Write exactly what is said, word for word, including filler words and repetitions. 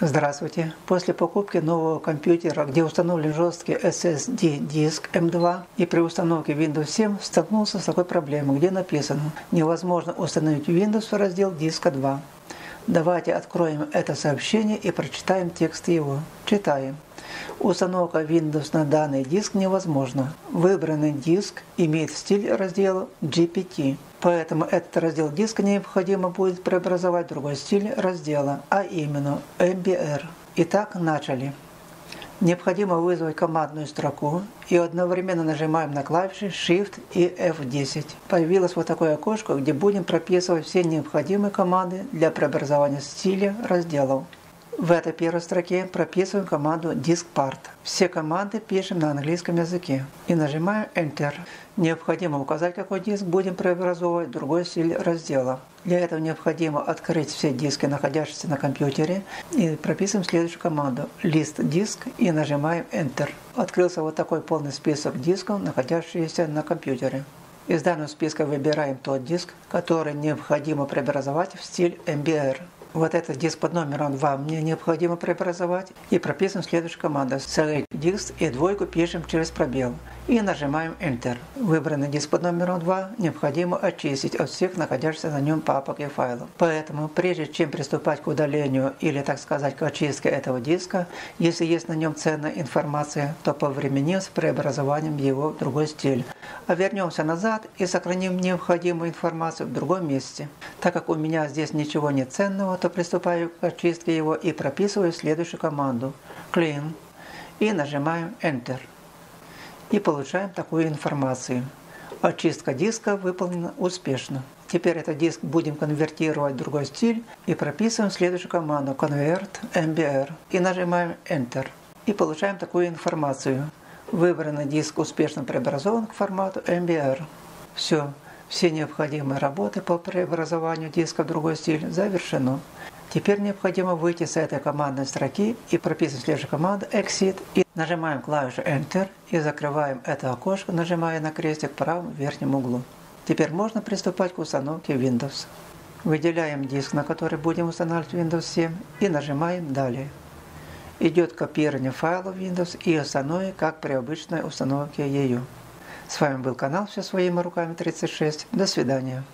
Здравствуйте! После покупки нового компьютера, где установлен жесткий эс эс ди-диск эм два, и при установке Windows семь столкнулся с такой проблемой, где написано «Невозможно установить Windows в раздел диска два». Давайте откроем это сообщение и прочитаем текст его. Читаем. Установка Windows на данный диск невозможна. Выбранный диск имеет стиль раздела джи пи ти, поэтому этот раздел диска необходимо будет преобразовать в другой стиль раздела, а именно эм би эр. Итак, начали. Необходимо вызвать командную строку и одновременно нажимаем на клавиши Shift и эф десять. Появилось вот такое окошко, где будем прописывать все необходимые команды для преобразования стиля разделов. В этой первой строке прописываем команду diskpart. Все команды пишем на английском языке и нажимаем Enter. Необходимо указать, какой диск будем преобразовывать в другой стиль раздела. Для этого необходимо открыть все диски, находящиеся на компьютере, и прописываем следующую команду list disk и нажимаем Enter. Открылся вот такой полный список дисков, находящихся на компьютере. Из данного списка выбираем тот диск, который необходимо преобразовать в стиль эм би эр. Вот этот диск под номером два мне необходимо преобразовать, и прописываем следующую команду select disk и двойку пишем через пробел и нажимаем Enter. Выбранный диск под номером два необходимо очистить от всех находящихся на нем папок и файлов. Поэтому прежде чем приступать к удалению или, так сказать, к очистке этого диска, если есть на нем ценная информация, то повременим с преобразованием его в другой стиль. А вернемся назад и сохраним необходимую информацию в другом месте. Так как у меня здесь ничего нет ценного, то приступаю к очистке его и прописываю следующую команду clean и нажимаем Enter. И получаем такую информацию. Очистка диска выполнена успешно. Теперь этот диск будем конвертировать в другой стиль и прописываем следующую команду convert эм би эр и нажимаем Enter. И получаем такую информацию. Выбранный диск успешно преобразован к формату эм би эр. Все. Все необходимые работы по преобразованию диска в другой стиль завершено. Теперь необходимо выйти с этой командной строки и прописывать следующую команду Exit и нажимаем клавишу Enter и закрываем это окошко, нажимая на крестик в правом верхнем углу. Теперь можно приступать к установке Windows. Выделяем диск, на который будем устанавливать Windows семь, и нажимаем Далее. Идет копирование файлов Windows и установка, как при обычной установке ее. С вами был канал «Все своими руками тридцать шесть». До свидания.